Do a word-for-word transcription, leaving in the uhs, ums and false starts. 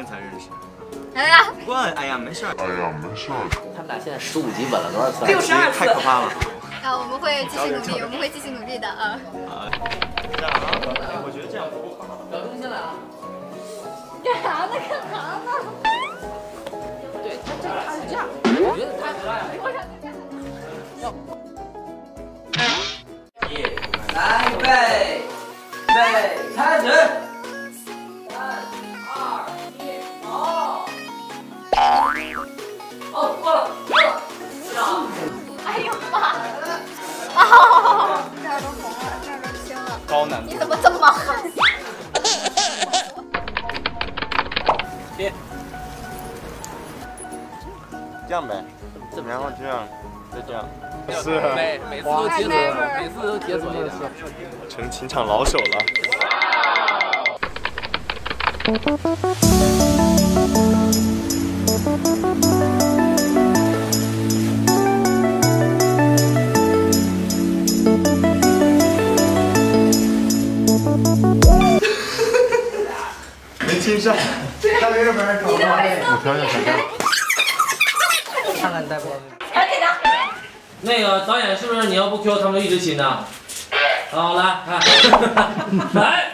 才认识。 哎呀， 不过哎呀，没事儿。哎呀，没事儿。 他们俩现在十五级稳了多少次？ 六十二次， 太可怕了。 啊，我们会继续努力，我们会继续努力的啊。 啊，这样啊，我觉得这样不够好。 表哥先来啊。 干啥呢？干啥呢？ 对他这他是这样，我觉得他我想干啥？ 一，来预备，预备，开始。三二一，好。好，过了，过了。 哎呦妈！啊，这儿都红了，这儿都青了。 高难度。 你怎么这么狠？ 别。这样呗，然后这样，再这样。是。 每每次都解锁，每次都解锁一点。 成情场老手了。没亲上，他没人玩，我调调调调。 看看带不？ 那个导演是不是你要不 Q 他们一直亲呢？好，来，来，来。